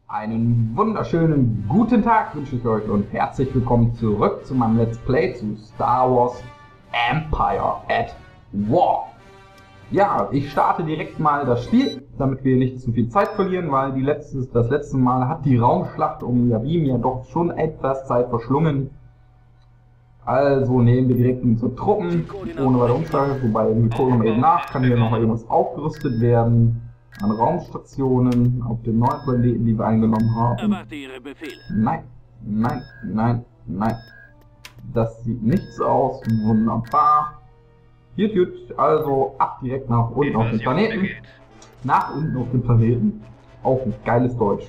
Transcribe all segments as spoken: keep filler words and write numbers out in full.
Einen wunderschönen guten Tag wünsche ich euch und herzlich willkommen zurück zu meinem Let's Play zu Star Wars Empire at War. Ja, ich starte direkt mal das Spiel, damit wir nicht zu viel Zeit verlieren, weil die letzte, das letzte Mal hat die Raumschlacht um Yavin ja doch schon etwas Zeit verschlungen. Also nehmen wir direkt unsere Truppen, ohne weiter Umschlag, wobei wir gucken eben nach, kann hier noch irgendwas aufgerüstet werden. An Raumstationen auf den neuen Planeten, die wir eingenommen haben. Nein, nein, nein, nein. Das sieht nicht so aus. Wunderbar. Gut, gut. Also ab direkt nach unten auf den Planeten. Nach unten auf den Planeten. Auch ein geiles Deutsch.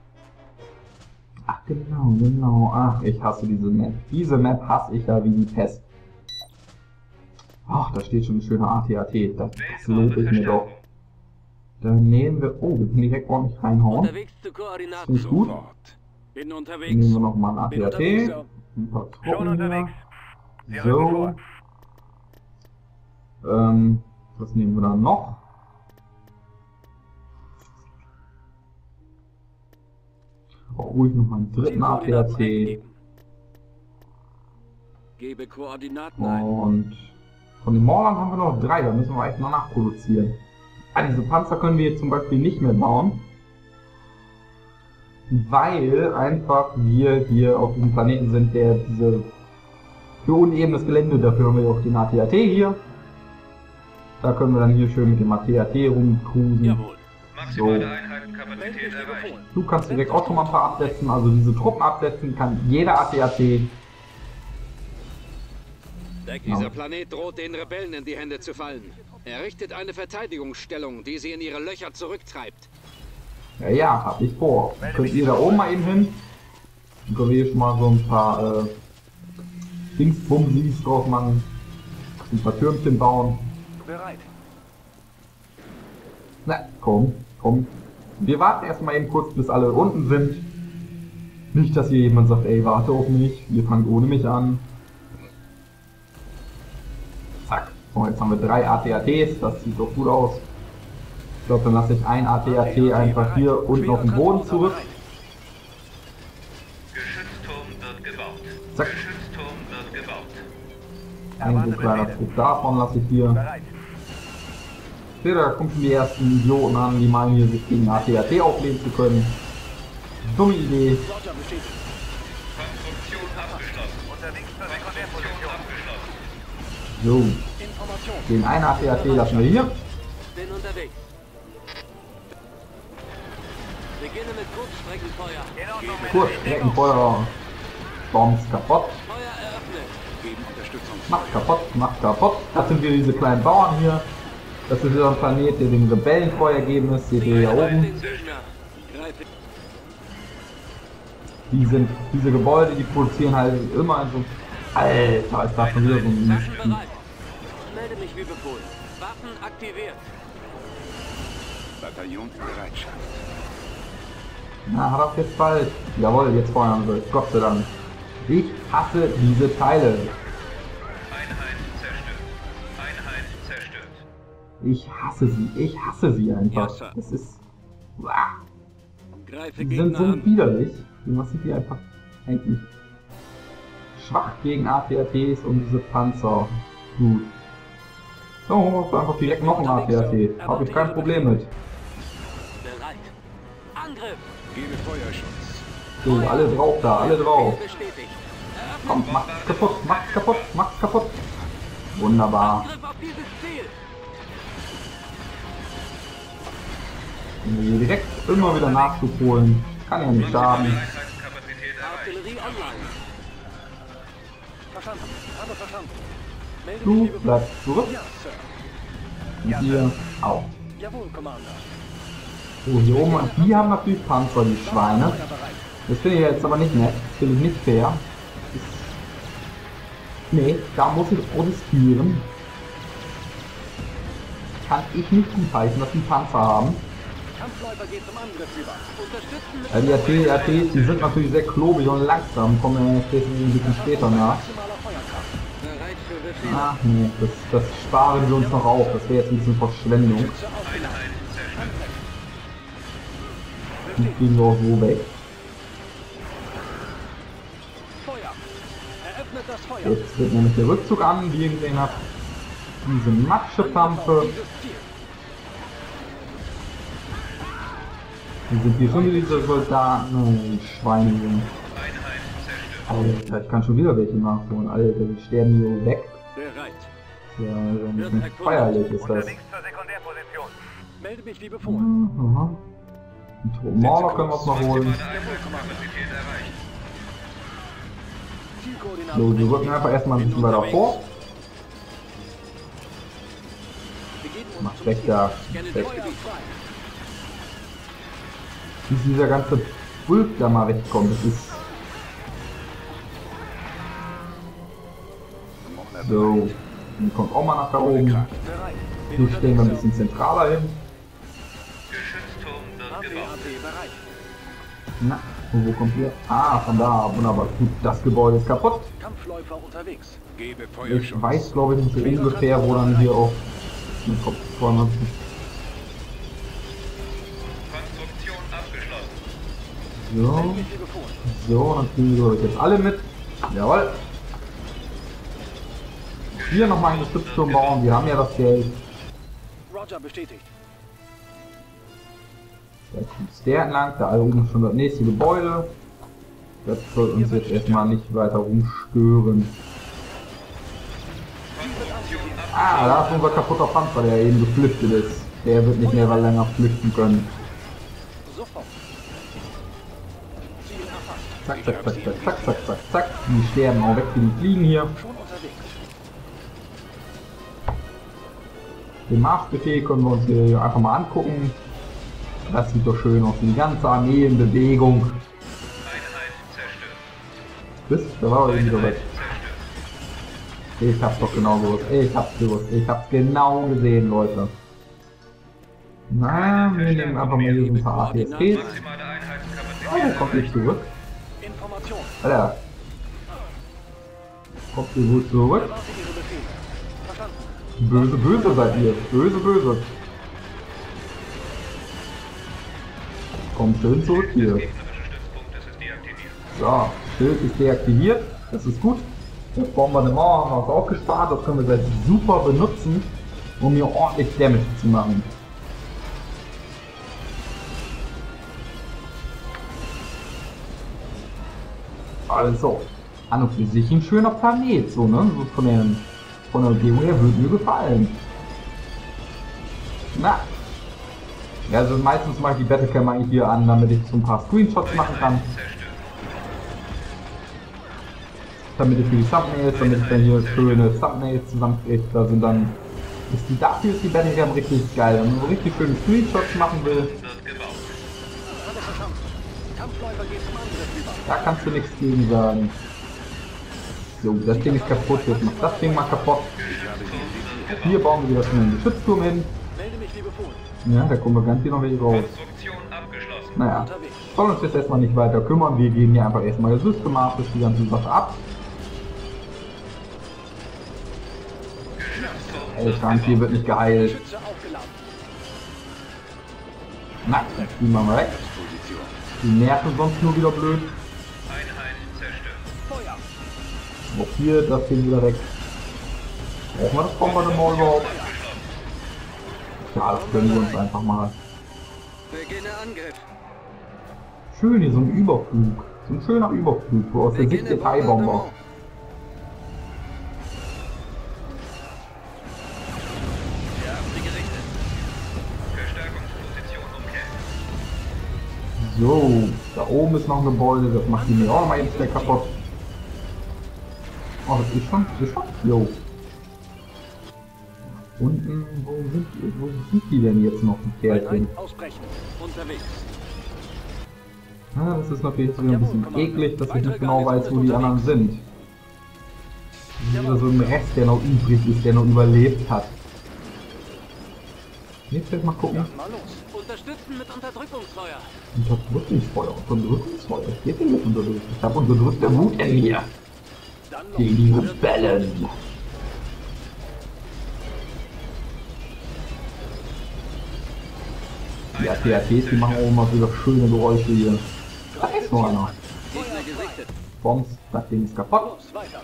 Ach genau, genau. Ach, ich hasse diese Map. Diese Map hasse ich ja wie die Pest. Ach, da steht schon ein schöner A T A T. Das, das lohnt sich mir doch. Dann nehmen wir, oh, wir können direkt ordentlich reinhauen. Unterwegs zu Koordinaten. Ist gut. Bin Dann unterwegs. nehmen wir nochmal ein A T A T. Bin Ein paar Schon Truppen unterwegs. hier. Sie rücken So. vor. Ähm, was nehmen wir dann noch? Auch ruhig nochmal einen dritten A T A Zielkoordinaten T. eingeben. Gebe Koordinaten ein. Und von den Maulern haben wir noch drei, da müssen wir echt noch nachproduzieren. Ah, diese Panzer können wir jetzt zum Beispiel nicht mehr bauen, weil einfach wir hier auf diesem Planeten sind, der diese für unebenes Gelände, dafür haben wir auch den A T A T hier. Da können wir dann hier schön mit dem A T A T rumcruisen. Jawohl. Maximale So. Einheitenkapazität erreicht. Du kannst direkt auch schon mal ein paar absetzen, also diese Truppen absetzen kann jeder A T A T. Dieser Planet droht den Rebellen in die Hände zu fallen. Er richtet eine Verteidigungsstellung, die sie in ihre Löcher zurücktreibt. Ja, ja, hab ich vor. Könnt ihr da oben mal eben hin? Dann können wir hier schon mal so ein paar äh, Dingsbumsis drauf machen. Ein paar Türmchen bauen. Bereit. Na, komm, komm. Wir warten erstmal eben kurz, bis alle unten sind. Nicht, dass hier jemand sagt, ey, warte auf mich, ihr fangt ohne mich an. Zack. So, jetzt haben wir drei A T A Ts, das sieht doch gut aus. Ich glaube, dann lasse ich ein A T A T einfach hier unten auf dem Boden zurück. Geschützturm wird gebaut. Zack. Geschützturm wird gebaut. Ein so kleiner Trupp davon lasse ich hier. Bereit. Okay, da kommen schon die ersten Idioten an, die meinen hier sich gegen A T A T auflehnen zu können. Dumme Idee. Roger, bestätigt. Konstruktion abgeschlossen. Unterwegs zur Sekundärposition abgeschlossen. So, Information. den einen A T A T lassen wir hier. Bin unterwegs. Beginne mit Kurzstreckenfeuer. In Ordnung mit Kurzstreckenfeuer. Bombs kaputt. Feuer eröffnet. Geben Unterstützung. Macht kaputt, macht kaputt. Das sind wieder diese kleinen Bauern hier. Das ist wieder ein Planet, der den Rebellen vorgegeben ist. Seht ihr hier oben. Den Gegner. Greife. Die sind, diese Gebäude, die produzieren halt immer so. Alter, ist da schon wieder so ein Waffen Mist. bereit. Melde mich wie befohlen. Waffen aktiviert. Bataillon in Bereitschaft. Na, hat er jetzt bald. Jawohl, jetzt feuern wir. Gott sei Dank. Ich hasse diese Teile. Einheit zerstört. Einheit zerstört. Ich hasse sie. Ich hasse sie einfach. Ja, Sir. Das ist. Uah. Greife Die sind Gegner so an. widerlich. Was sind die einfach eigentlich schwach gegen A T A Ts und diese Panzer. Gut. So, einfach direkt noch ein A T A T. Habe ich kein Problem mit. Bereit. Angriff. Gebe Feuerschutz. So, alle drauf da, alle drauf. Bestätigt. Komm, macht's kaputt, macht's kaputt, macht's kaputt. Wunderbar. Angriff auf dieses Ziel. Wenn wir hier direkt immer wieder Nachschub holen, kann ja nicht schaden. Einheitenkapazität erreicht. Artillerie online. Verstanden. Habe verstanden. Melde Du mich wie befohlen. bleibst zurück Ja, Sir. und ihr auch. Jawohl, Commander. So, hier oben, die haben natürlich Panzer, die Schweine. Feuer bereit. Das finde ich jetzt aber nicht nett, das finde ich nicht fair. Das, nee, da muss ich protestieren. Kann ich nicht gutheißen, dass die Panzer haben. Kampfläufer geht zum Angriff über. Unterstützen mit Ja, die A T A Ts, die sind natürlich sehr klobig und langsam, kommen wir jetzt ein bisschen später nach. Maximaler Feuerkraft. bereit für Befehl. Ach nee, das, das sparen wir uns noch auf, das wäre jetzt ein bisschen Verschwendung. Schütze aufgeladen. Einheit zerstört. Die fliegen wir auch so weg. Feuer. Eröffnet das Feuer. Jetzt wird nämlich der Rückzug an, wie ihr gesehen habt. Diese Matschepampe. Dieses Ziel. Die sind hier schon wieder diese Soldaten. Oh, Schweine sind. Alter, ich kann schon wieder welche nachholen. Alter, die sterben hier weg. Bereit. Ja, das ist feierlich ist das. Unterwegs zur Sekundärposition. Melde mich wie befohlen. Mhm. Einen Mauler können wir uns noch holen. So, wir rücken einfach erstmal ein bisschen weiter vor. Macht weg da. Weg. Wie dieser ganze Pulk da mal wegkommt, das ist... So, die kommt auch mal nach da oben. Hier stehen wir ein bisschen zentraler hin. Na, und wo kommt ihr? Ah, von da, wunderbar. Gut, das Gebäude ist kaputt. Kampfläufer unterwegs. Gebe Ich Feuerschutz. weiß, glaube ich, nicht so ungefähr, wo dann hier auch die Kopf vorne. Konstruktion abgeschlossen. So, Wie befohlen. so, dann kriegen wir euch jetzt alle mit. Jawohl. Hier nochmal einen Geschützturm bauen, wir haben ja das Geld. Roger bestätigt. Da kommt der entlang, da oben ist schon das nächste Gebäude. Das soll uns jetzt erstmal nicht weiter rumstören. Ah, da ist unser kaputter Panzer, der eben geflüchtet ist. Der wird nicht mehr länger flüchten können. Sofort. Ziel erfasst. Zack, zack, zack, zack, zack, zack, zack, zack. Die sterben auch weg, die fliegen hier. Schon unterwegs. Den Marschbefehl können wir uns hier einfach mal angucken. Das sieht doch schön aus, die ganze Armee in Bewegung. Einheit zerstört. Bis, da war er eben wieder weg. Zerstört. Ich hab's doch genau gewusst, ich hab's gewusst, ich hab's genau gesehen, Leute. Na, wir nehmen einfach mal hier so ein paar A P S Ps. Maximale Oh, Einheitskapazität. kommt ihr zurück? Information. Alter. Kommt ihr gut zurück? Erwarte Ihre Befehle. Verstanden. Böse, böse seid ihr. Böse, böse. Kommt schön zurück hier. Gegnerische Stützpunktes ist deaktiviert. So, Schild ist deaktiviert. Das ist gut. Das Bombardement haben wir uns auch gespart. Das können wir gleich super benutzen, um hier ordentlich Damage zu machen. Also, an und für sich ein schöner Planet, so, ne? So von der, von der Umgebung her würde mir gefallen. Na. Ja, also meistens mache ich die Battlecam eigentlich hier an, damit ich so ein paar Screenshots machen kann. Damit ich für die Thumbnails, damit ich dann hier schöne Thumbnails zusammenkriege. Da sind dann, ist die, dafür ist die Battlecam richtig geil. Wenn man so richtig schöne Screenshots machen will, Wird gebaut. Alles verstanden. Kampfläufer geht zum Angriff über. da kannst du nichts gegen sagen. So, das Ding ist kaputt, jetzt macht das Ding mal kaputt. Hier bauen wir wieder schon einen Geschützturm hin. Melde mich wie befohlen. Ja, da kommen wir ganz hier noch welche raus. Konstruktion abgeschlossen. Naja, Unterwegs. sollen uns jetzt erstmal nicht weiter kümmern. Wir gehen hier einfach erstmal systematisch die ganze Sache ab. Ey, Frank, hier wird nicht geheilt. Schütze aufgeladen. Na, dann spielen wir mal weg. Die nerven sonst nur wieder blöd. Einheit zerstört. Feuer. Auch hier, das Ding wieder weg. Brauchen wir das Bombardement überhaupt? Ja, das gönnen wir uns einfach mal. Beginne Angriff. Schön, hier so ein Überflug. So ein schöner Überflug, so aus der Sicht Beginne der Thai-Bomber. Bombardement. Wir haben sie gerichtet. Verstärkungsposition umkämpft. So, da oben ist noch ein Gebäude, das macht die mir auch noch mal jetzt gleich kaputt. Oh, das ist schon, das ist schon, jo. Unten, wo sind, die, wo sind die denn jetzt noch, die Kerlchen? Einheit ausbrechen. Unterwegs. Ja, das ist natürlich so ein bisschen eklig, dass ich nicht genau weiß, wo die anderen sind. Das ist wieder so ein Rest, der noch übrig ist, der noch überlebt hat. Jetzt werde ich mal gucken. Mal los. Unterstützen mit Unterdrückungsfeuer. Unterdrückungsfeuer, Unterdrückungsfeuer. Was geht denn mit Unterdrückung? Ich habe unterdrückte Wut in mir. Dann noch. Gegen die Rebellen. Die A T A Ts, die machen auch immer wieder schöne Geräusche hier. Da ist noch einer. Gegner gesichtet. Bombs, das Ding ist kaputt. Los, weiter.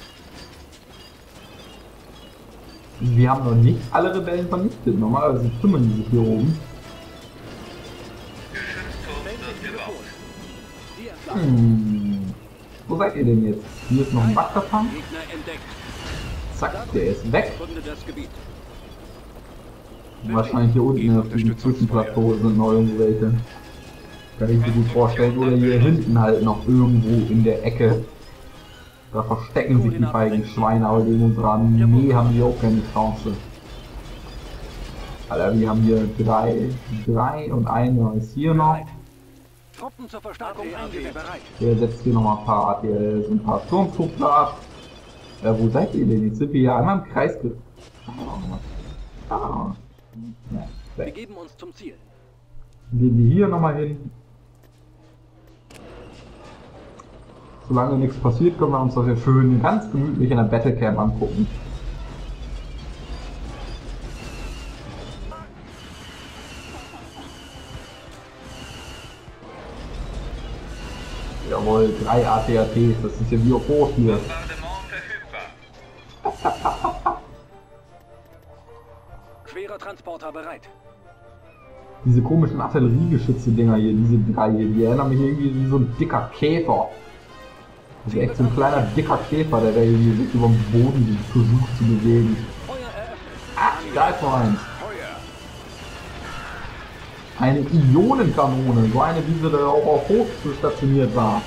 Wir haben noch nicht alle Rebellen vernichtet. Normalerweise kümmern die sich hier oben. Geschützturm wird gebaut. Die entlassen. Hm. Wo seid ihr denn jetzt? Hier ist noch ein Wasserfang. Gegner entdeckt. Zack, der ist weg. Kunde das Gebiet. Wahrscheinlich hier unten auf diesem Zwischenplateau sind noch irgendwelche. Kann ich mir gut vorstellen. Oder hier hinten halt noch irgendwo in der Ecke. Da verstecken sich die feigen Schweine, aber gegen unsere Armee haben die auch keine Chance. Alter, wir haben hier drei, drei und einer ist hier noch. Truppen zur Verstärkung eingesetzt. Bereit. Der setzt hier nochmal ein paar A T Ls und ein paar Turmtruppler ab. Ja, wo seid ihr denn? Jetzt sind wir hier einmal im Kreis ge... Ah. Ja, Wir weg. geben uns zum Ziel. Gehen wir hier nochmal hin. Solange nichts passiert, können wir uns das hier schön ganz gemütlich in der Battlecamp angucken. Jawohl, drei A T A Ts, das ist ja wie auf Rot hier. Bombardement verfügbar. Schwerer Transporter bereit. Diese komischen Artilleriegeschütze-Dinger hier, diese drei hier, die erinnern mich irgendwie wie so ein dicker Käfer. Das ist echt so ein kleiner dicker Käfer, der da irgendwie sich über den Boden versucht zu bewegen. Feuer eröffnet. Ah, da ist noch eins. Feuer. Eine Ionenkanone, so eine, wie sie da auch auf Hof stationiert war.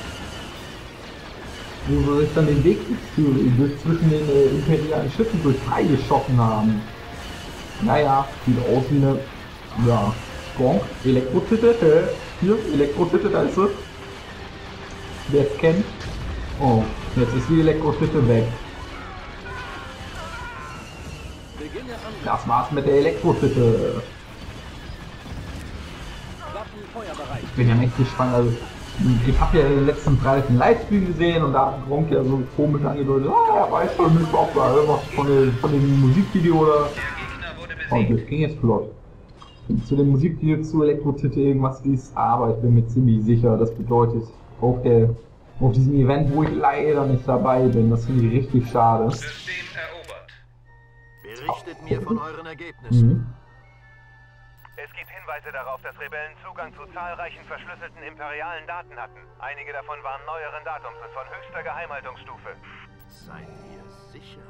Wo sie sich dann den Weg durch, zwischen den äh, imperialen Schiffen durch freigeschossen haben. Naja, sieht aus wie eine, ja, Gronk, Elektrotitte, äh, hier, Elektrotitte, da ist sie. Wer es kennt. Oh, jetzt ist die Elektrotitte weg. Beginne Angriff. Das war's mit der Elektrotitte. Waffen feuerbereit. Ich bin ja echt gespannt, also ich habe ja den letzten Freitag einen Livestream gesehen und da hat Gronk ja so komisch angedeutet, ah, er weiß schon nicht, ob da irgendwas von, der, von dem Musikvideo oder... Der Gegner wurde Oh, besiegt. das ging jetzt flott. Zu dem Musikvideo zu Elektrotitte irgendwas ist, aber ich bin mir ziemlich sicher, das bedeutet auf der auf diesem Event, wo ich leider nicht dabei bin, das finde ich richtig schade. System erobert. Berichtet mir von euren Ergebnissen. Mhm. Es gibt Hinweise darauf, dass Rebellen Zugang zu zahlreichen verschlüsselten imperialen Daten hatten. Einige davon waren neueren Datums und von höchster Geheimhaltungsstufe. Seid ihr sicher?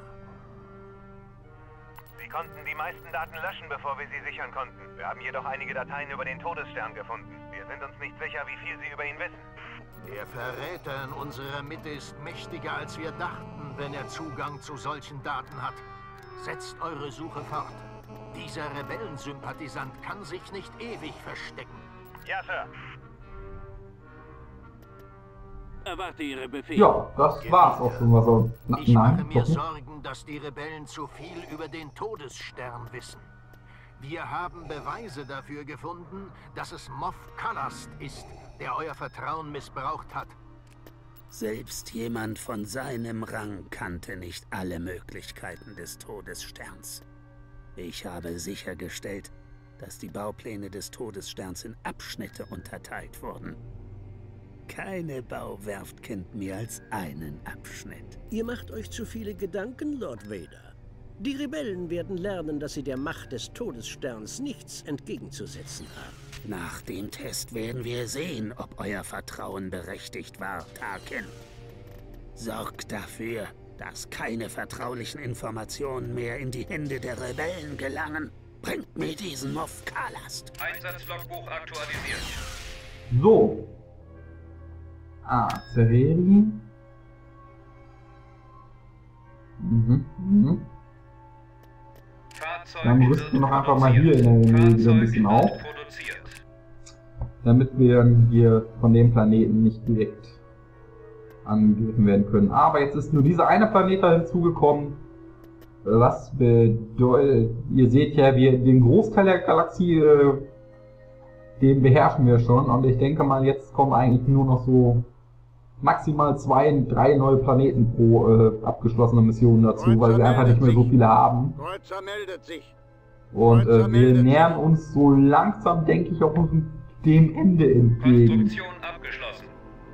Sie konnten die meisten Daten löschen, bevor wir sie sichern konnten. Wir haben jedoch einige Dateien über den Todesstern gefunden. Wir sind uns nicht sicher, wie viel sie über ihn wissen. Der Verräter in unserer Mitte ist mächtiger, als wir dachten, wenn er Zugang zu solchen Daten hat. Setzt eure Suche fort. Dieser Rebellensympathisant kann sich nicht ewig verstecken. Ja, Sir. Erwarte Ihre Befehle. Ja, das war's auch schon, was er... Na, Ich mache nein, mir doch nicht. Sorgen, dass die Rebellen zu viel über den Todesstern wissen. Wir haben Beweise dafür gefunden, dass es Moff Kallast ist, der euer Vertrauen missbraucht hat. Selbst jemand von seinem Rang kannte nicht alle Möglichkeiten des Todessterns. Ich habe sichergestellt, dass die Baupläne des Todessterns in Abschnitte unterteilt wurden. Keine Bauwerft kennt mehr als einen Abschnitt. Ihr macht euch zu viele Gedanken, Lord Vader. Die Rebellen werden lernen, dass sie der Macht des Todessterns nichts entgegenzusetzen haben. Nach dem Test werden wir sehen, ob euer Vertrauen berechtigt war, Tarkin. Sorgt dafür, dass keine vertraulichen Informationen mehr in die Hände der Rebellen gelangen. Bringt mir diesen Moff Kallast. Einsatzlogbuch aktualisiert. So. Ah, Zereri. Mhm, mhm. Fahrzeug Dann rüsten wir wird noch einfach mal hier in der Nähe wieder ein Fahrzeug bisschen wird auf. produziert. Damit wir dann hier von dem Planeten nicht direkt angegriffen werden können. Aber jetzt ist nur dieser eine Planet da hinzugekommen. Was bedeutet, ihr seht ja, wir den Großteil der Galaxie, äh, den beherrschen wir schon. Und ich denke mal, jetzt kommen eigentlich nur noch so maximal zwei, drei neue Planeten pro äh, abgeschlossene Mission dazu, weil wir einfach nicht mehr so viele haben. Kreuzer meldet sich. Und äh, wir nähern uns so langsam, denke ich, auch dem Ende entgegen. Konstruktion abgeschlossen.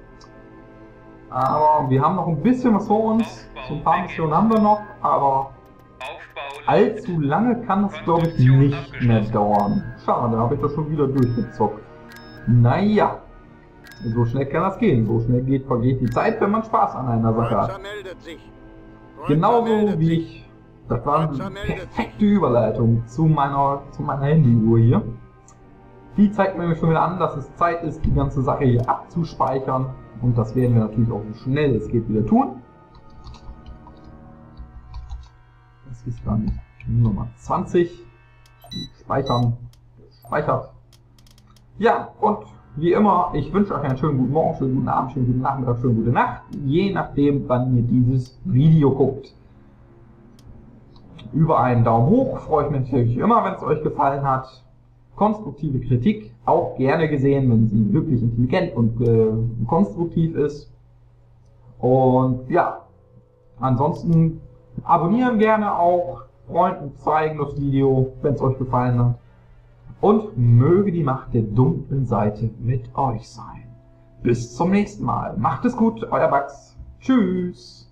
Aber wir haben noch ein bisschen was vor uns. So ein paar Missionen haben wir noch, aber allzu lange kann es, glaube ich, nicht mehr dauern. Schade, da habe ich das schon wieder durchgezockt. Naja, so schnell kann das gehen. So schnell geht, vergeht die Zeit, wenn man Spaß an einer Sache hat. Genauso wie ich. Das war eine perfekte Überleitung zu meiner, zu meiner Handyuhr hier. Die zeigt mir schon wieder an, dass es Zeit ist, die ganze Sache hier abzuspeichern. Und das werden wir natürlich auch so schnell es geht wieder tun. Das ist dann Nummer zwanzig. Speichern. Speichert. Ja, und wie immer, ich wünsche euch einen schönen guten Morgen, schönen guten Abend, schönen guten Nachmittag, schönen gute Nacht. Je nachdem, wann ihr dieses Video guckt. Über einen Daumen hoch freue ich mich natürlich immer, wenn es euch gefallen hat. Konstruktive Kritik auch gerne gesehen, wenn sie wirklich intelligent und äh, konstruktiv ist. Und ja, ansonsten abonnieren gerne auch, Freunden zeigen das Video, wenn es euch gefallen hat. Und möge die Macht der dunklen Seite mit euch sein. Bis zum nächsten Mal. Macht es gut, euer Bugs. Tschüss.